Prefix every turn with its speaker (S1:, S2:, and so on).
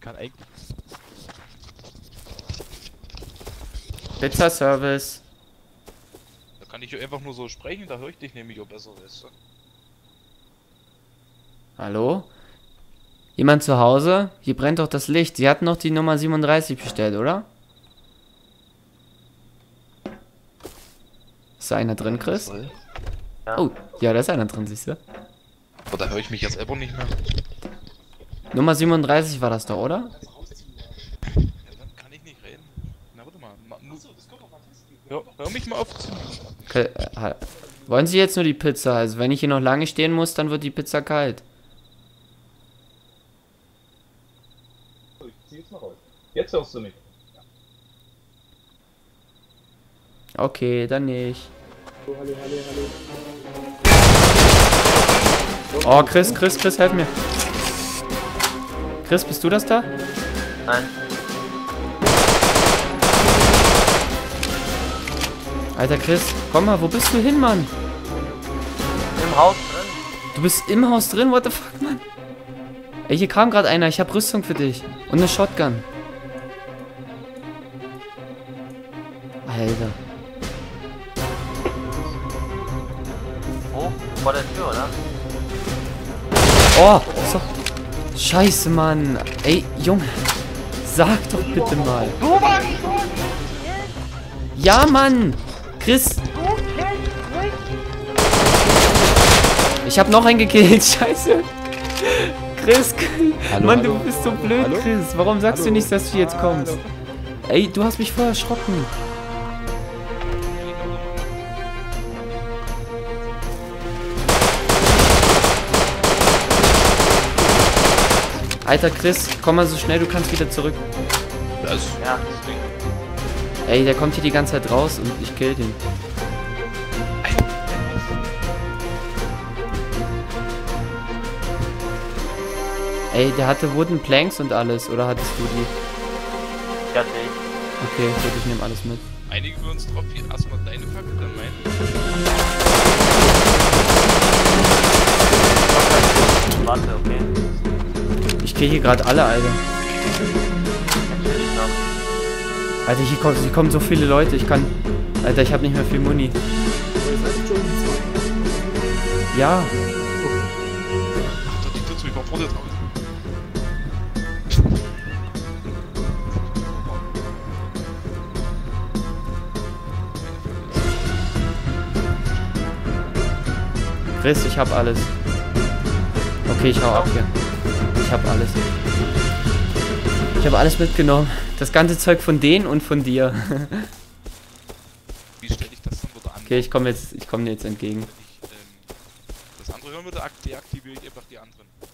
S1: kann eigentlich.
S2: Pizza-Service.
S1: Da kann ich einfach nur so sprechen, da höre ich dich nämlich auch besser, weißt du?
S2: Hallo? Jemand zu Hause? Hier brennt doch das Licht. Sie hatten noch die Nummer 37 bestellt, oder? Ist da einer drin, Chris?
S3: Ja.
S2: Oh, ja, da ist einer drin, siehst du?
S1: Aber da höre ich mich jetzt selber nicht mehr.
S2: Nummer 37 war das doch, oder?
S1: Ja, dann kann ich nicht reden. Na, warte mal. Hör mich mal auf zu.
S2: Okay, wollen Sie jetzt nur die Pizza? Also wenn ich hier noch lange stehen muss, dann wird die Pizza kalt.
S4: Ich zieh jetzt mal raus. Jetzt hörst du mich.
S2: Okay, dann nicht.
S4: So, hallo.
S2: Oh, Chris, helf mir. Chris, bist du das da?
S3: Nein.
S2: Alter Chris, komm mal, wo bist du hin, Mann?
S3: Im Haus drin.
S2: Du bist im Haus drin? What the fuck, Mann? Ey, hier kam gerade einer. Ich hab Rüstung für dich. Und eine Shotgun. Alter.
S3: Wo? Vor der Tür, oder?
S2: Oh, so. Scheiße, Mann. Ey, Junge. Sag doch bitte mal. Ja, Mann. Chris. Ich hab noch einen gekillt. Scheiße. Chris.
S4: Hallo,
S2: Mann,
S4: hallo.
S2: du bist so blöd,
S4: Hallo?
S2: Chris. Warum sagst du
S4: Hallo?
S2: nicht, dass du jetzt kommst? Ey, du hast mich voll erschrocken. Alter Chris, komm mal so schnell du kannst wieder zurück.
S1: Das
S3: Ja.
S2: Ey, der kommt hier die ganze Zeit raus und ich kill den. Ey, der hatte Wooden Planks und alles, oder hattest du die?
S3: Ja, sehe ich.
S2: Okay, gut, ich nehme alles mit.
S1: einigen wir uns drauf, hier erstmal deine Fackel, dann meine.
S3: Warte, okay.
S2: Ich kill hier gerade alle, Alter.
S3: Natürlich noch.
S2: Alter, hier kommen so viele Leute, ich kann... Alter, ich habe nicht mehr viel Muni. Ja.
S1: Ach, die Tür zu, ich war vor dir draußen.
S2: Chris, ich hab alles. Okay, ich hau ab hier. Ich hab alles. Ich habe alles mitgenommen. Das ganze Zeug von denen und von dir.
S1: Wie stelle ich das dann wieder an?
S2: Okay, ich komme dir jetzt entgegen.
S1: Wenn ich das andere hören würde, deaktiviere ich einfach die anderen.